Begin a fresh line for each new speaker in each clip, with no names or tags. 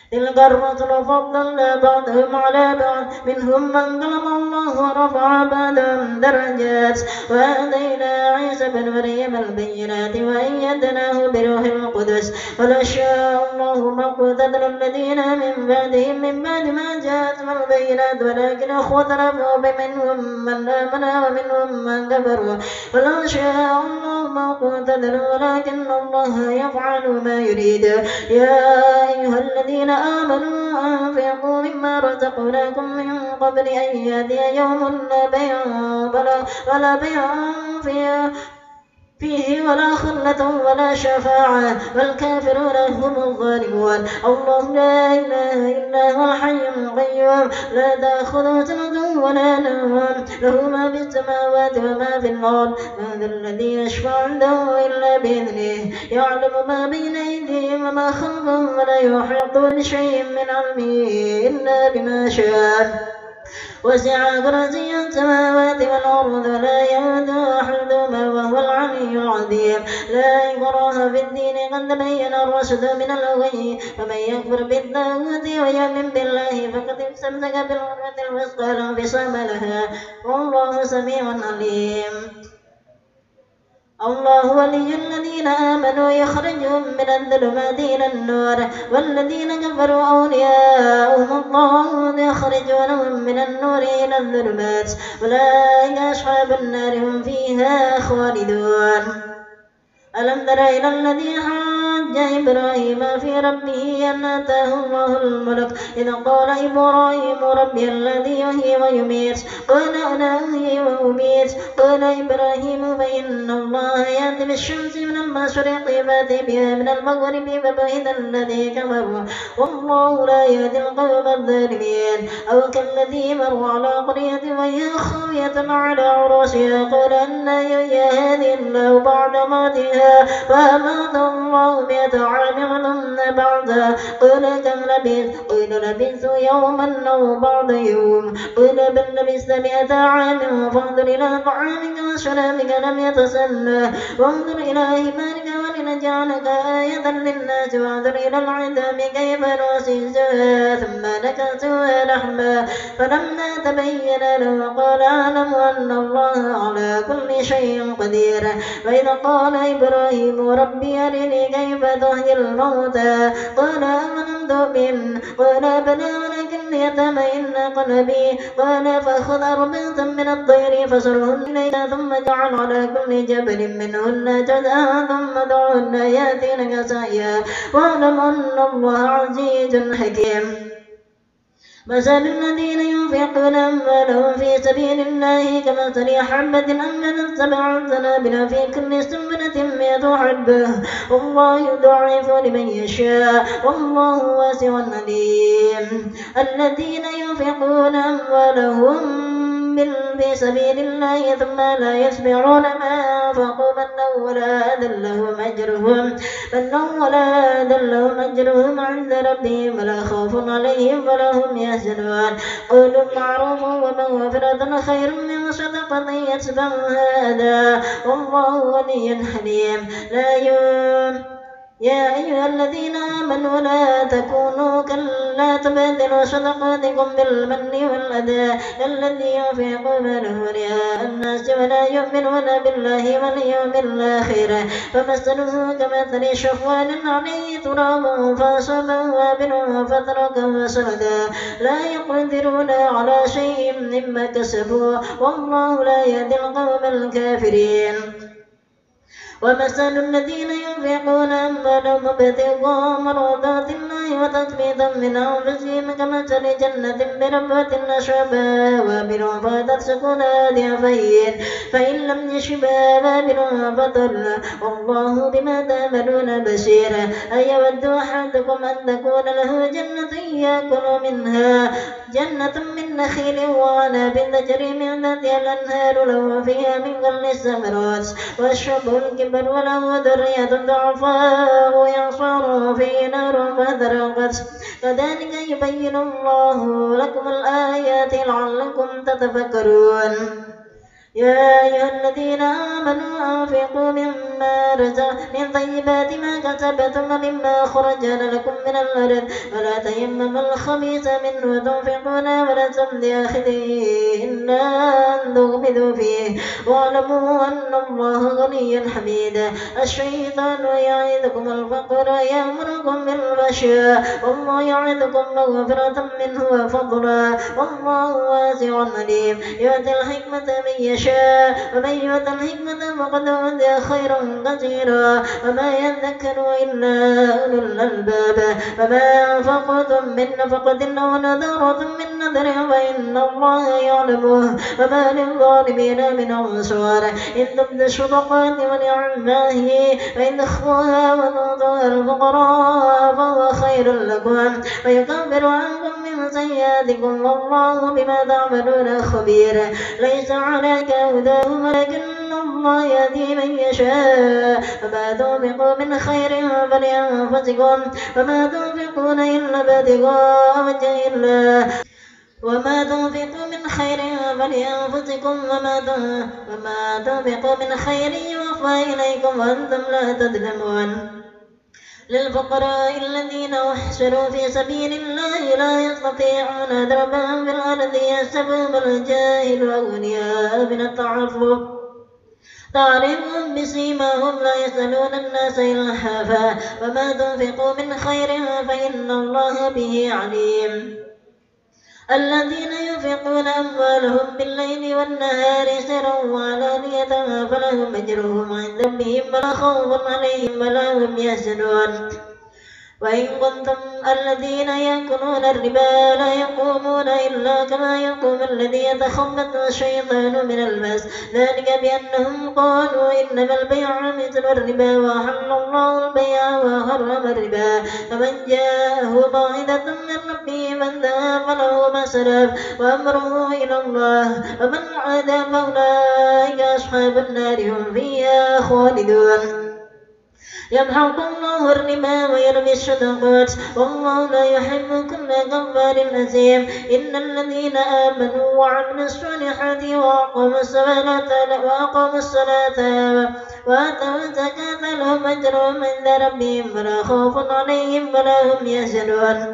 تلك الرسل فضلنا بعضهم على بعض منهم من كلم الله ورفع بعضهم درجات وآتينا عيسى بن مريم البينات وأيدناه بروح القدس ولو شاء الله ما اقتتل الذين من بعدهم من بعد ما جاءتهم البينات ولكن اختلفوا فمنهم من آمن ومنهم من كفر ولو شاء الله ما اقتتلوا ولكن الله يفعل ما يريد. يا أيها الذين آمنوا أنفقوا مما رزقناكم من قبل أن يأتي يوم لا بيع ولا بيع فيه ولا خلة ولا شفاعة والكافرون هم الظالمون. الله لا إله إلا هو الحي القيوم لا تأخذه سنة ولا نوم له ما في السماوات وما في الأرض من ذا الذي يشفع عنده إلا بإذنه يعلم ما بين أيديهم وما خلفهم ولا يحيطون بشيء من علمه إلا بما شاء وسع كرسي السماوات والأرض ولا يؤوده حفظهما وهو العلي العظيم. لا إكراه في الدين قد تبين الرشد من الغي فمن يكفر بالطاغوت ويؤمن بالله فقد استمسك بالعروة الوثقى لا انفصام لها والله سميع عليم. الله ولي الذين آمنوا يخرجهم من الظلمات إلى النور والذين كفروا أولياؤهم الطاغوت يخرجونهم من النور إلى الظلمات أولئك أصحاب النار هم فيها خالدون. ألم تر إلى الذي حاج إبراهيم في ربه أن آتاه الله الملك إذ قال إبراهيم ربي الذي يحيي ويميت قال أنا أحيي وأميت قال إبراهيم فإن الله يأتي بالشمس من المشرق فأتي بها من المغرب فبهت الذي كفر والله لا يهدي القوم الظالمين. أو كالذي مر على قرية وهي خاوية على عروشها قال أن يحيي هذه الله بعد موتها فأمات الله 100 عام ثم بعدها قال كم لبثت قيل لبثت يوما أو بعض يوم قيل بل لبثت 100 عام فانظر إلى طعامك وشرابك لم يتسنى وانظر إلى حمارك ولنجعلك آية للناس وانظر إلى العظام كيف نسيجها ثم نكسوها لحما فلما تبين له قال أعلم أن الله على كل شيء قدير. وإذا قال إبراهيم ربي أرني كيف تحيي الموتى قال أولم تؤمن قال بلى ولكن ليطمئن قلبي قال فخذ 4 من الطير فصرهن إليك ثم اجعل على كل جبل منهن جزءا ثم ادعهن يأتينك سعيا واعلم أن الله عزيز حكيم. مثل الذين ينفقون أموالهم في سبيل الله كمثل حبة أنبتت 7 سنابل في كل سنبلة 100 حبة والله يضاعف لمن يشاء والله واسع عليم. الذين ينفقون أموالهم في سبيل الله ثم لا يتبعون ما أنفقوا منا ولا أذلهم أجرهم عند ربهم ولا خوف عليهم ولا هم يحزنون. قولوا معروف ومغفرة خير من صدقة يتبعها أذى والله غني حليم. يا أيها الذين آمنوا لا تكونوا كلا تبادلوا صدقاتكم بالمن والأذى الذي ينفق ماله رئاء الناس ولا يؤمنون بالله واليوم الآخر فمثله كمثل شفوان عليه تراب فأصابه وابل فتركه صلدا لا يقدرون على شيء مما كسبوا والله لا يهدي القوم الكافرين. ومثل الذين ينفقون أموالهم ابتغاء مرضات الله وتثبيتا من أنفسهم كمثل جنة بربوة أشربها وابل فاتت سكنها ضعفين فإن لم يشبها وابل فضل والله بما تعملون بصير. أيود أحدكم أن تكون له جنة يأكل منها جنة من نخيل وعنب تجري من تحتها الأنهار له فيها من كل الثمرات ويشرب الكبر وله ذرية ضعفاء يعصر في نار فاحترقت كذلك يبين الله لكم الآيات لعلكم تتفكرون. يا أيها الذين آمنوا أنفقوا مما من طيبات ما كسبتم ومما أخرجنا لكم من الأرض ولا تيمموا الخبيث منه تنفقون ولستم بآخذيه إلا أن تغمضوا فيه واعلموا أن الله غني حميد. الشيطان يعدكم الفقر ويأمركم بالفحشاء والله يعدكم مغفرة منه وفضلا والله واسع عليم. يؤتي الحكمة من يشاء ومن يؤت الحكمة فقد أوتي خيرا كثيرا وما يذكر إلا أولو الألباب. وما أنفقتم من نفقة أو نذرتم من نذر فإن الله يعلمه وما للظالمين من أنصار. إن تبدوا الصدقات ونعماه فإن تخفوها وتؤتوها الفقراء فهو خير لكم ويكفر عنكم من سيئاتكم والله بما تعملون خبير. ليس عليك هداهم ولكن الله يهدي من يشاء. وما تنفقوا من خير فلأنفسكم وما تنفقون إلا ابتغاء وجه الله وما تنفقوا من خير فلأنفسكم وما تنفقوا من خير يوفى إليكم وأنتم لا تظلمون. للفقراء الذين أحسنوا في سبيل الله لا يستطيعون ضربا في الأرض يحسبهم الجاهل أغنياء من التعفف تعرفهم بسيماهم لا يسألون الناس إلحافا. وما تنفقوا من خير فإن الله به عليم. الذين ينفقون أموالهم بالليل والنهار سرا وعلانية فلهم أجرهم عند ربهم ولا خوف عليهم ولا هم يحزنون. وإن كنتم الذين يأكلون الربا لا يقومون إلا كما يقوم الذي يتخبطه الشيطان من المس ذلك بأنهم قالوا إنما البيع مثل الربا وأحل الله البيع وحرم الربا. فمن جاءه موعظة من ربه فانتهى فله ما سلف وأمره إلى الله ومن عاد فأولئك أصحاب النار هم فيها خالدون. يمحق الله الربا ويربي الصدقات والله لا يحب كل كفار أثيم. إن الذين آمنوا وعملوا الصالحات وأقاموا الصلاة وآتوا الزكاة لهم أجرهم عند ربهم ولا خوف عليهم ولا هم يحزنون.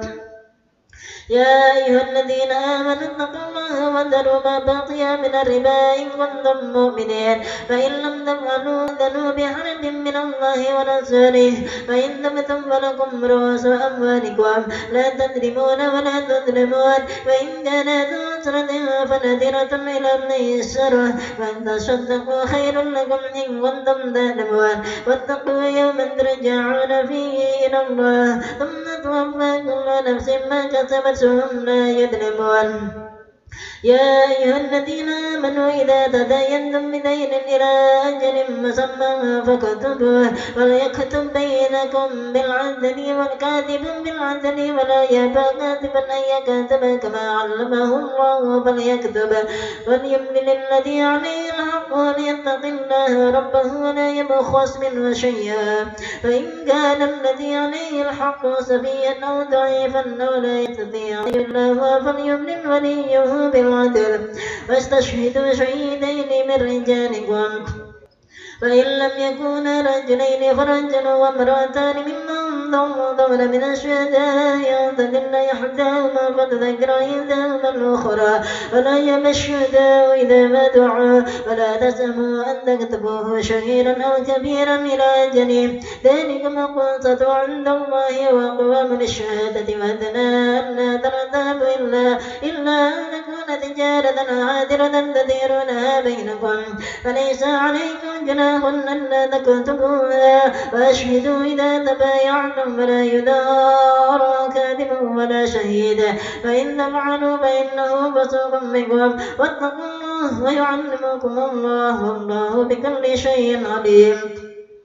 يا أيها الذين آمنوا اتقوا الله وذروا ما بقي من الربا إن كنتم مؤمنين فإن لم تفعلوا فأذنوا بحرب من الله ورسوله فإن تبتم فلكم رؤوس أموالكم لا تظلمون ولا تظلمون. وإن كانت عسرة فنذرة إلى ميسرة وأن تصدقوا خير لكم إن كنتم تعلمون. واتقوا يوما ترجعون فيه إلى الله ثم توفى كل نفس ما كسبت ثم لا يظلمون. يا أيها الذين آمنوا إذا تداينتم بدين إلى أجل مسمى فاكتبوه وليكتب بينكم بالعدل والكاتب بالعدل ولا يأبى كاتبا أن يكتب كما علمه الله فليكتب وليملل الذي عليه الحق وليتق الله ربه ولا يبخس منه شيئا. فإن كان الذي عليه الحق سفيا أو ضعيفا أو لا يستطيع الله فليملل وليه بالعدل واستشهدوا شهيدين من رجالكم فإن لم يكونا رجلين فرجل وامرأتان ممن ترضون من الشهداء أن تضل إحداهما فتذكر إحداهما الأخرى ولا يأبى الشهداء إذا ما دعوا ولا تسأموا أن تكتبوه صغيرا أو كبيرا إلى أجله ذلكم أقسط عند الله وأقوام للشهادة وأدنى أن لا ترتابوا إلا أن تكون تجارة عادلة تديرونها بينكم فليس عليكم جناح ألا تكتبوها وأشهدوا إذا تبايعتم ولا يدار كاذب ولا شهيد فإن تفعلوا فإنه فسوق بكم واتقوا الله ويعلمكم الله والله بكل شيء عليم.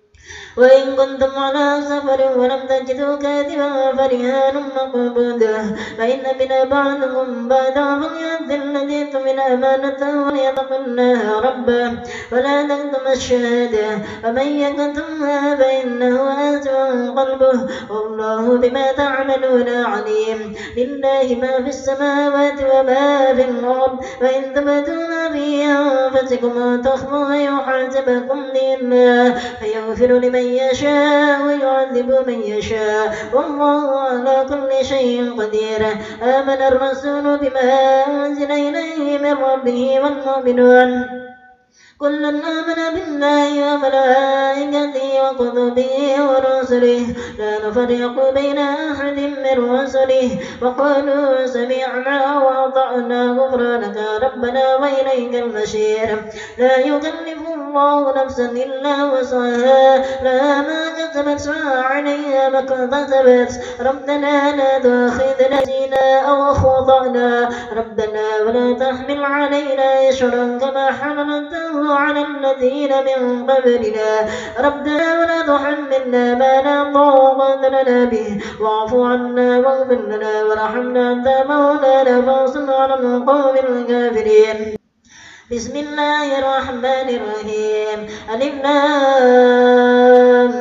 وإن كنتم على سفر ولم تجدوا كاتبا فرهان مقبوضة فإن من بعضكم بعضا فليؤدي الذي اؤتمن أمانته وليتق الله ربه ولا تكتم الشهادة ومن يكتمها فإنه آثم قلبه والله بما تعملون عليم. لله ما في السماوات وما في الأرض وإن تبدوا ما في أنفسكم وتخفوه يحاسبكم لله فيغفر لمن يشاء ويعذب من يشاء والله على كل شيء قدير. آمن الرسول بما أنزل إليه من ربه والمؤمنون كل آمن بالله وملائكته وكتبه ورسله لا نفرق بين أحد من رسله وقالوا سمعنا وأطعنا غفرانك ربنا وإليك المصير. لا يكلف الله نفسا إلا وسعها لها ما كسبت وعليها ما اكتسبت ربنا لا تؤاخذنا نسينا أو أخطأنا ربنا ولا تحمل علينا إصرا كما حملته على الذين من قبلنا ربنا ولا تحملنا ما لا طاقة لنا به واعف عنا واغفر لنا وارحمنا أنت مولانا فانصرنا على القوم الكافرين. بسم الله الرحمن الرحيم. ألف لام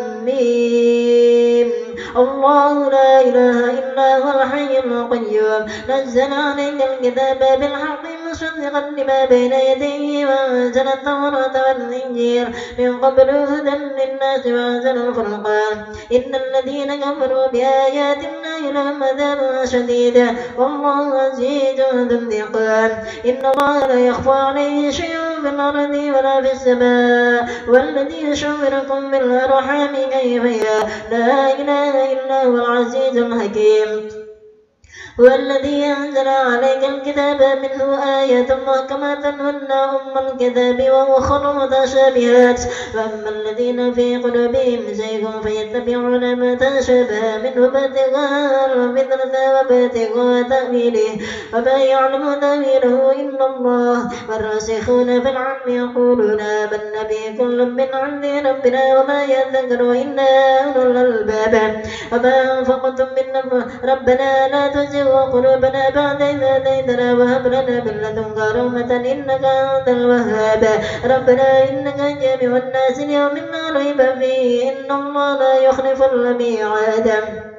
ميم. الله لا إله إلا هو الحي القيوم نزل عليك الكتاب بالحق مصدقا لما بين يديه وأنزل التوراة والإنجيل من قبل هدى للناس وأنزل الفرقان إن الذين كفروا بآيات الله لهم عذاب شديد والله عزيز ذو انتقام. إن الله لا يخفى عليه شيء في الأرض ولا في السماء والذي يشعركم بالأرحام كيف لا إله إلا هو العزيز الحكيم. هو الذي أنزل عليك الكتاب منه آيات محكمات هن أم الكتاب وأخر متشابهات فأما الذين في قلوبهم زيغ فيتبعون ما تشابه منه ابتغاء الفتنة وابتغاء تأويله وما يعلم تأويله إلا الله والراسخون في العلم يقولون آمنا به كل من عند ربنا وما يذكر إلا أولو الألباب وما أنفقتم من ربنا لا تزغ قلوبنا بعد إذ هديتنا وهب لنا من لدنك رحمة إنك أنت الوهاب ربنا إنك جامع الناس ليوم لا ريب فيه إن الله لا يخلف الميعاد.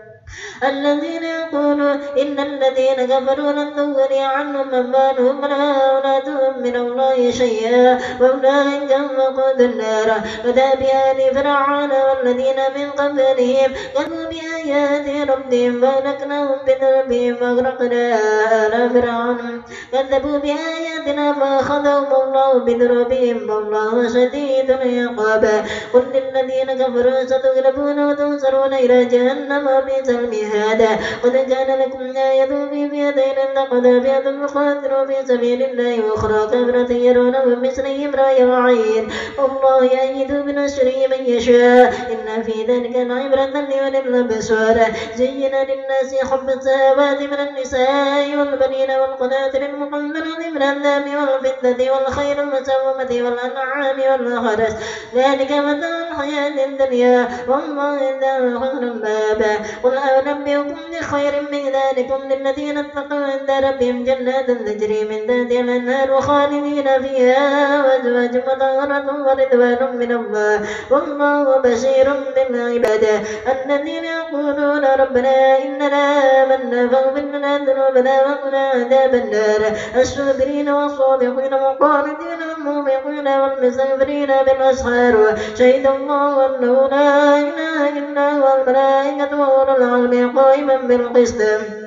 الذين يقولون إن الذين كفروا لن تغني عنهم أموالهم ولا أولادهم من الله شيئا وأولئك هم وقود النار كداب آل فرعون والذين من قبلهم كذبوا بآيات ربهم فأهلكناهم بذنوبهم وأغرقنا آل فرعون كذبوا بآياتنا فأخذهم الله بذنوبهم والله شديد العقاب. قل للذين كفروا ستغلبون وتنصرون إلى جهنم وبئس المهاد. قد كان لكم آية في فئتين التقتا فئة تقاتل في سبيل الله وأخرى كافرة يرونهم مثلهم رأي العين والله يأيد بنصره من يشاء إن في ذلك لعبرة لأولي الأبصار. زين للناس حب الشهوات من النساء والبنين والقناطر المقنطرة من الذهب والفضة والخيل المسومة والأنعام والحرث ذلك متاع الحياة الدنيا والله عنده حسن المآب. قل أنبئكم بخير من ذلكم للذين اتقوا عند ربهم جنات تجري من تحتها الأنهار خالدين فيها وأزواج مطهرة ورضوان من الله والله بشير بالعباد. الذين يقولون ربنا إننا آمنا فاغفر لنا ذنوبنا وقنا عذاب النار الصابرين والصادقين والقانتين والموبقين والمستغفرين بالأسحار شهد الله أنه لا إله إلا هو والملائكة وأولو العلم قائما بالقسط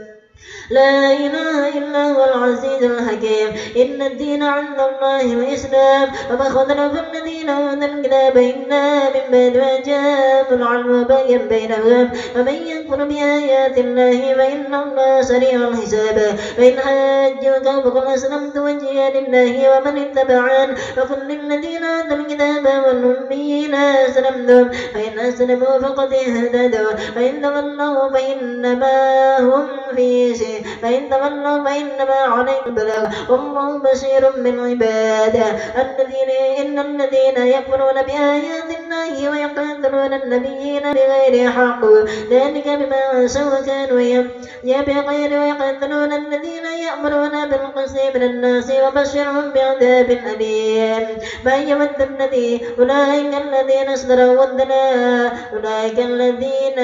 لا إله إلا هو العزيز الحكيم. إن الدين عند الله الإسلام وما اختلف الذين أوتوا الكتاب إلا من بعد ما جاءهم العلم بغيا بينهم ومن يكفر بآيات الله فإن الله سريع الحساب. فإن حاجوك فقل أسلمت وجهي لله ومن اتبعن وقل للذين أوتوا الكتاب والأميين أسلمتم فإن أسلموا فقد اهتدوا وإن تولوا فإنما هم في بالتدليس فإن تولوا فإنما عليك البلاغ والله بصير بالعباد إن الذين يكفرون بآيات الله ويقتلون النبيين بغير حق ذلك بما عصوا وكانوا بغير ويقتلون الذين يأمرون بالقسط من الناس وبشرهم بعذاب أليم ما يود الذي أولئك الذين اشتروا الضلالة أولئك الذين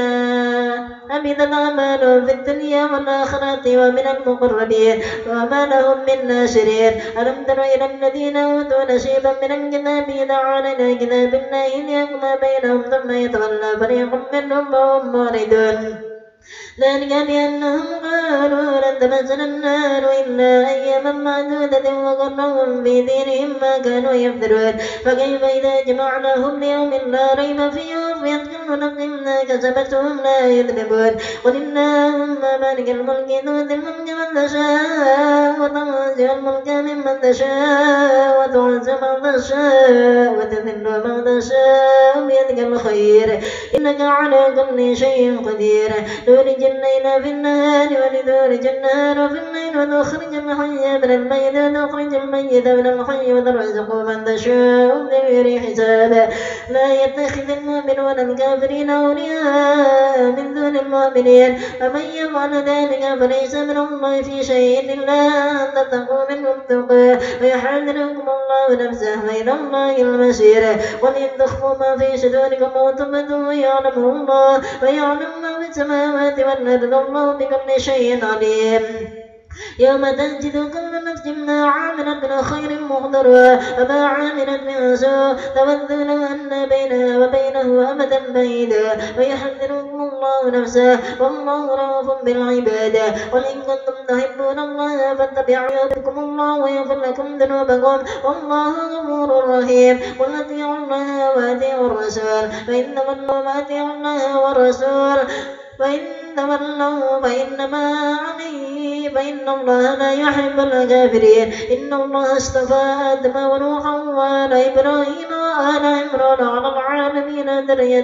حبطت أعمالهم في الدنيا والآخرة ومن المقربين وما لهم من ناشرين ألم تر إلى الذين أوتوا نصيبا من الكتاب يدعون إلى كتاب الله ليحكم بينهم ثم يتولى فريق منهم وهم معرضون ذلك بأنهم قالوا لن تمسنا النار إلا أياما معدودة وغرهم في دينهم ما كانوا يفترون فكيف إذا جمعناهم ليوم لا ريب فيه وفيت كل نفس ما كسبت وهم لا يظلمون قل اللهم مالك الملك تؤتي الملك من تشاء وتنزع الملك ممن تشاء وتعز من تشاء وتذل من تشاء بيدك الخير إنك على كل شيء قدير تولج الليل في النهار ولتولج النهار في الليل وتخرج الحي من الميت وتخرج الميت من الحي وترزق من تشاء بغير حساب لا يتخذ المؤمنون الكافرين أولياء من دون المؤمنين ومن يفعل ذلك فليس من الله في شيء إلا أن تتقوا منهم تقى ويحذركم الله نفسه وإلى الله المصير وإن تخفوا ما في صدوركم أو تبدوه يعلمه الله ويعلم ما في السماوات والأرض الله بكل شيء عليم يوم تجد كل نفس ما عملت من خير محضرا وما عملت من سوء تود لو أن بينها وبينه أمدا بعيدا ويحذركم الله نفسه والله رؤوف بالعباد قل إن كنتم تحبون الله فاتبعوا يحببكم الله ويغفر لكم ذنوبكم والله غفور رحيم قل أطيعوا الله وأطيعوا الرسول فإن تولوا فأطيعوا الله والرسول وإن تولوا فإنما عليه فإن الله لا يحب الكافرين إن الله اصطفى آدم ونوحا وآل إبراهيم وآل عمران على العالمين ذرية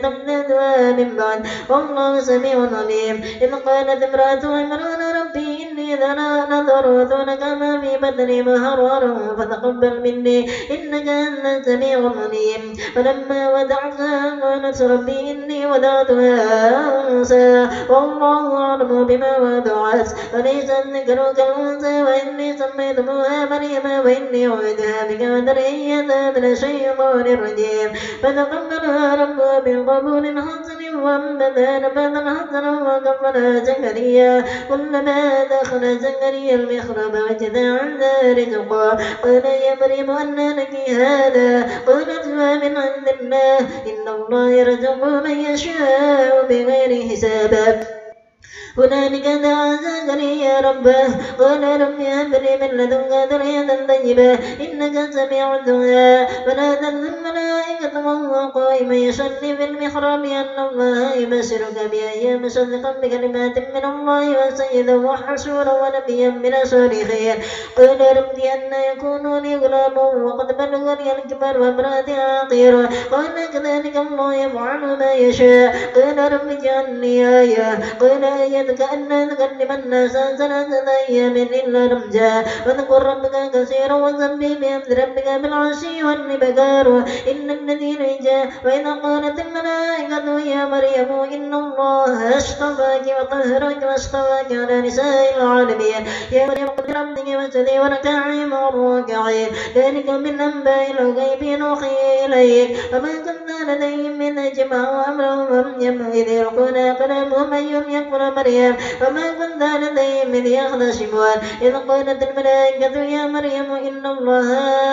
من بعد والله سميع عليم إذ قالت امرأة عمران ربي إني نذرت لك ما في بطني محررا فتقبل مني إنك أنت السميع العليم فلما ودعتها قالت ربي إني ودعتها أنثى والله أعلم بما وضعت وليس الذكر كالأنثى وإني سميتها مريم وإني أعيدها بك وذريتها من الشيطان الرجيم فتقبلها ربها بقبول حسن وأنبتها نباتا حسنا وكفلها زكريا كلما دخل زكريا المحراب وجد عندها رزقا قال يا مريم أنى لك هذا قالت هو من عند الله إن الله يرزق من يشاء بغير حساب هنالك دعا زكريا ربه قال رب هب لي من لدنك ذرية طيبة إنك سميع الدعاء فنادته الملائكة وهو قائم يصلي في المحراب أن الله يبشرك بأيام مصدقا بكلمات من الله وسيدا وحسورا ونبيا من الصالحين قال رب أن يكون لي غلام وقد بلغني الكبر وامرأتي عاقر قال كذلك الله يفعل ما يشاء قال رب اجعل لي آية قال آية كأن تكلم الناس ثلاثة أيام إلا رمزا واذكر ربك كثيرا وسبح بحمد ربك بالعشي والإبكار إن الذين جاء وإذا قالت الملائكة يا مريم إن الله اصطفاك وطهرك واصطفاك على نساء العالمين يا مريم قل ربك واسجدي واركعي مع الراكعين ذلك من أنباء الغيب نوحي إليك وما كنت لديهم من أجمع أمرهم إذ يلقون أقلامهم أيهم يكفر مريم وما كنت لديهم إذ يختصمون إذ قالت الملائكة يا مريم إن الله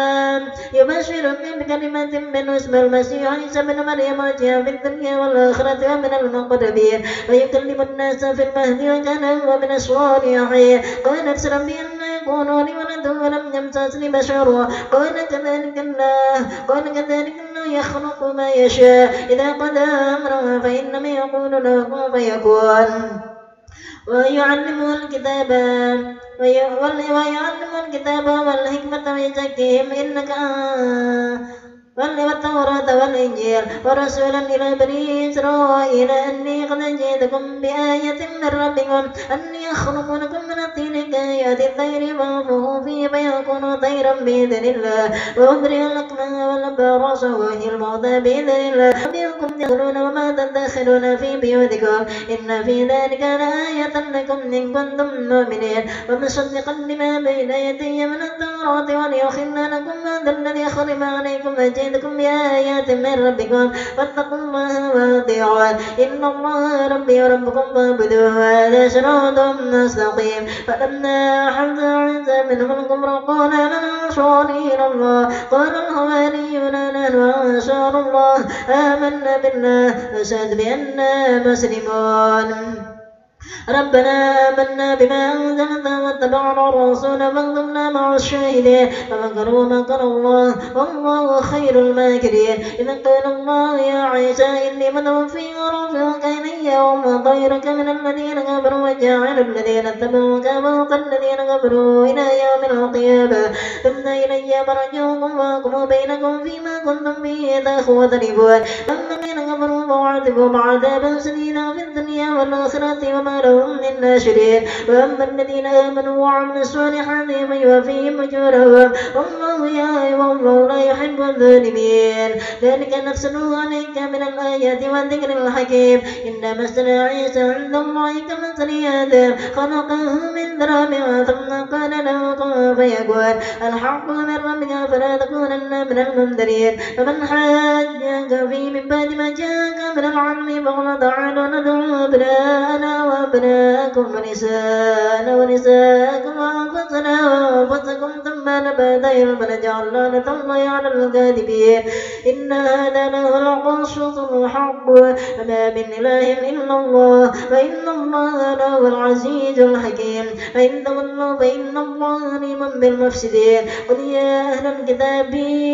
يبشرك بكلمة منه اسمه المسيح عيسى ابن مريم وجيها في الدنيا والآخرة ومن المقربين ويكلم الناس في المهد وكان هو من الصالحين قالت ربي أن يكون لي ولد ولم يمسسني بشر قال كذلك الله يخلق ما يشاء إذا قضى أمرا فإنما يقول له كن فيكون ويعلمه الكتاب والحكمة ويزكيهم والتوراة والإنجيل ورسولا إلى بني إسرائيل أني قد جئتكم بآية من ربكم أني أخلق لكم من الطين كآيات الطير فانفخوا فيه فيكون طيرا بإذن الله وأبرئ الأكمه والأبرص وأحيي الموتى بإذن الله وبكم تأكلون وما تدخرون في بيوتكم إن في ذلك لآية لكم إن كنتم مؤمنين ومصدقا لما بين يدي من التوراة وليحل لكم هذا الذي حرم عليكم جئتكم بآيات من ربكم واتقوا الله وأطيعون إن الله ربي وربكم فاعبدوه هذا صراط مستقيم فلما حمد عيسى منهم الكفر قال من أنصاري إلى الله قال الحواريون نحن أنصار الله آمنا بالله واشهد بأننا مسلمون ربنا آمنا بما أنزلت واتبعنا الرسول فاكتبنا مع الشاهدين فمكروا مكر الله والله خير الماكرين إذ قال الله يا عيسى إني متوفيك ورافعك إلي ومطهرك من الذين كفروا وجاعل الذين اتبعوك فوق الذين كفروا إلى يوم القيامة ثم إلي مرجعكم وأحكم بينكم فيما كنتم به تختلفون أما الذين كفروا فأعذبهم عذابا شديدا في الدنيا والآخرة وما لهم من ناشرين وأما الذين آمنوا وعملوا الصالحات فيوفيهم أجورهم والله لا يحب الظالمين ذلك نتلو عليك من الآيات والذكر الحكيم إن مثل عيسى عند الله كمثل آدم خلقه من تراب ثم قال له كن فيكون الحق من ربك فلا تكونن من الممترين فمن حاجك فيه من بعد ما جاءك من العلم فقل تعالوا ندعو أبناءنا وأبناءكم ونساءنا ونساءكم وأنفسكم ثم نبتهل فنجعل لعنة الله على الكاذبين إن هذا له القصص الحق وما من إله إلا الله وإن الله له العزيز الحكيم فإن تولوا فإن الله عليم بالمفسدين قل يا أهل الكتاب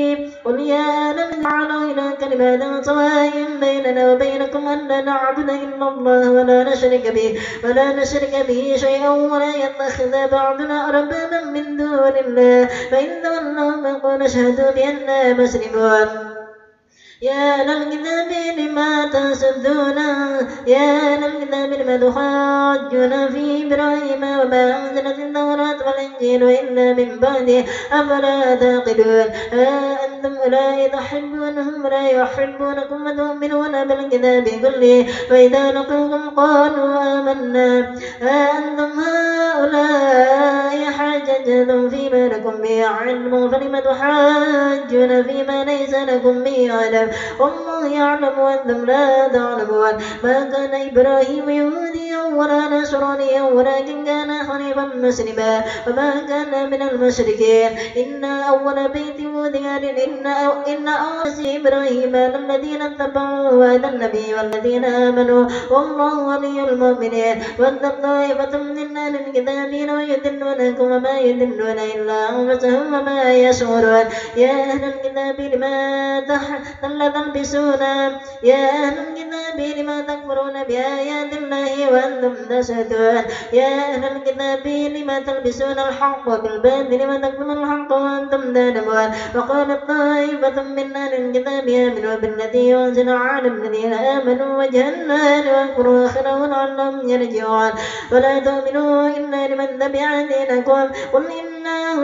تعالوا إلى كلمات سواء بيننا وبينكم أن لا نعبد إلا الله ولا نشرك به شيئا ولا يتخذ بعضنا أربابا من دون الله فإن تولوا فقل اشهدوا بأننا مسلمون يا أهل الكتاب لما تسدون يا أهل الكتاب لما تحاجون في إبراهيم وما أنزلت التوراة والإنجيل إلا من بعده أفلا تعقلون أنتم أولئك تحبونهم ولا يحبونكم وتؤمنون بالكتاب كله فإذا لقوكم قالوا آمنا أنتم هؤلاء حاججتم فيما لكم به علم فلم تحاجون فيما ليس لكم به علم والله يعلم وأنتم لا تعلمون ما كان إبراهيم يهوديا ولا نصرانيا ولكن كان حنيفا مسلما وما كان من المشركين إن أول بيت وضع إن أوس إبراهيم الذين اتبعوا هذا النبي والذين آمنوا والله ولي المؤمنين وأن طائفة من أهل الكتاب يضلونكم وما يضلون إلا أنفسهم وما يشعرون يا أهل الكتاب لما تلبسون يا أهل الكتاب لما تكفرون بآيات الله وأنتم تشهدون يا أهل الكتاب لما تلبسون الحق بالباطل وتكتمون الحق وأنتم تعلمون وقالت طائفة من أهل الكتاب آمنوا بالذي أنزل على الذين آمنوا وجه النهار واذكروا آخره لعلهم يرجعون ولا تؤمنوا إلا لمن تبع دينكم قل إن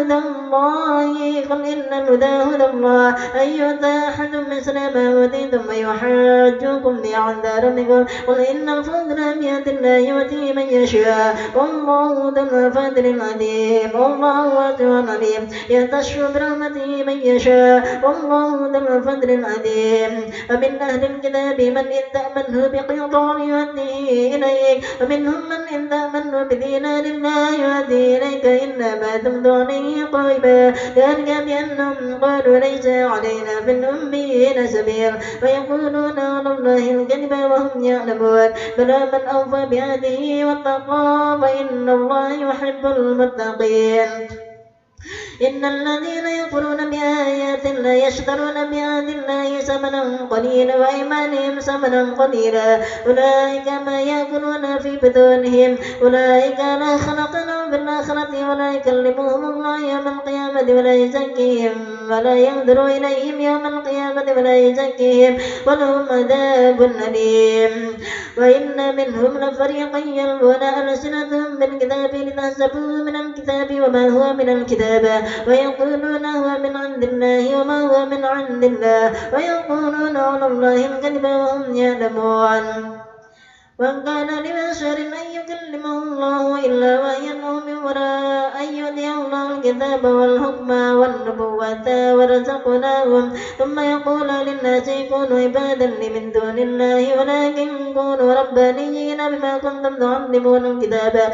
الهدى هدى الله أن يؤتى أحد مثل ما أوتيتم ويحاجوكم به عند ربكم قل إن الفضل بيد الله يؤتيه من يشاء والله ذو الفضل العظيم والله واسع عليم يختص برحمته من يشاء والله ذو الفضل العظيم ومن أهل الكتاب من إن تأمنه بقنطار يؤديه إليك ومنهم من إن تأمنه بدينار لا يؤدي إليك إلا ما دمت عليه قائما ذلك بأنهم قالوا ليس علينا في الأميين سبيل ويقولون على الله الكذب وهم يعلمون بلى من أوفى بعهده واتقى فإن الله يحب المتقين إن الذين يكفرون بآيات الله يشترون بآيات الله ثمنا قليلا وأيمانهم ثمنا قليلا أولئك ما يأكلون في بطونهم أولئك لا خلق لهم في الآخرة ولا يكلمهم الله يوم القيامة ولا يزكيهم ولا ينظر إليهم يوم القيامة ولا يزكيهم ولهم عذاب أليم. وإن منهم لفريقا يلوون ألسنتهم بالكتاب لتحسبوه من الكتاب وما هو من الكتاب ويقولون هو من عند الله وما هو من عند الله ويقولون على الله الكذب وهم يعلمون. وكان لبشر أن يكلمه الله إلا وحيا أو من وراء أن يؤتيه الله الكتاب والحكم والنبوة ورزقناهم ثم يقول للناس كونوا عبادا لي من دون الله ولكن كونوا ربانيين بما كنتم تعلمون الكتاب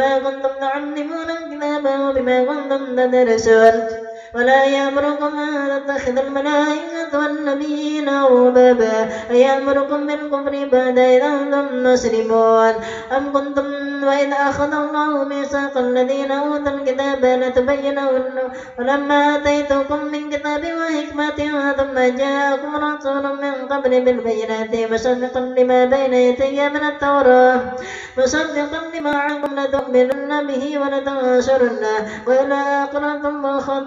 وبما كنتم تدرسون. ولا يأمركم أن تتخذوا الملائكة والنبيين أربابا أيأمركم بالكفر بعد إذ أنتم مسلمون أم كنتم وإذ أخذ الله ميثاق الذين أوتوا الكتاب لتبيننه ولما آتيتكم من كتاب وحكمة ثم جاءكم رسول من قبل بالبينات مصدقا لما بين يدي من التوراة مصدقا لما معكم لتؤمنن به ولتنصرنه وإذا أقررتم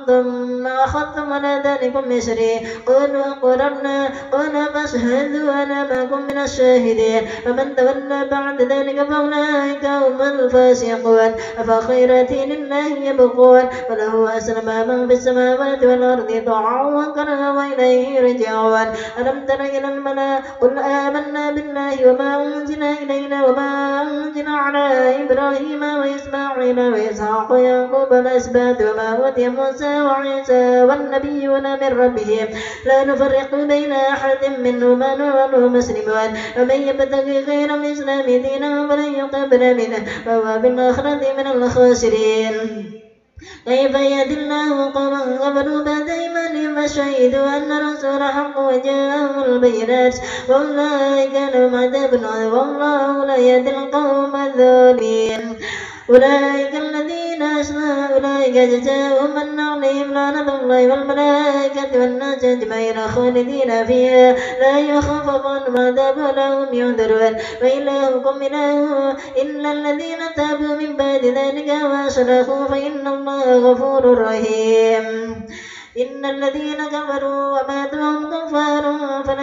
وأخذتم على ذلكم إصري قالوا أقررنا قال فاشهدوا أنا معكم من الشاهدين فمن تولى بعد ذلك فأولئك هم الفاسقون. أفغير دين الله يبغون وله أسلم من في السماوات والأرض طوعا وكرها وإليه يرجعون. ألم تر إلى الملأ قل آمنا بالله وما أنزل إلينا وما أنزل على إبراهيم وإسماعيل وإسحاق ويعقوب والأسباط وما أوتي موسى وعيسى والنبيون من ربهم لا نفرق بين أحد منهم ونحن مسلمون. ومن يبتغي غير الإسلام دينا فلن يقبل منه وهو بالآخرة من الخاسرين. كيف يهدي الله قوما كفروا بعد إيمانهم وشهدوا أن الرسول حق وجاءهم البينات وأولئك لهم عذاب عظيم والله لا يهدي القوم الظالمين. أولئك الذين أشركوا أولئك جزاؤهم أن عليهم لعنة الله والملائكة والناس أجمعين خالدين فيها لا يخفف عنهم العذاب ولا هم ينذرون. وإلهكم إله إلا الذين تابوا من بعد ذلك وأصلحوا فإن الله غفور رحيم. إن الذين كفروا وماتوا هم كفار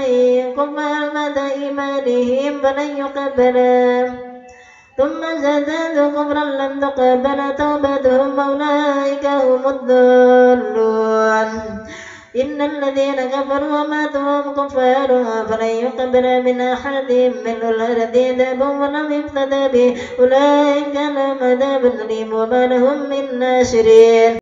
بعد إيمانهم فلن يقبل ثم ازدادوا كفرا لم تقبل توبتهم أولئك هم الضالون. إن الذين كفروا وماتوا وهم كفار فلن يقبل من أحدهم ملء الأرض ذهبا ولم يفتدى به أولئك لهم عذاب أليم وما لهم من ناصرين.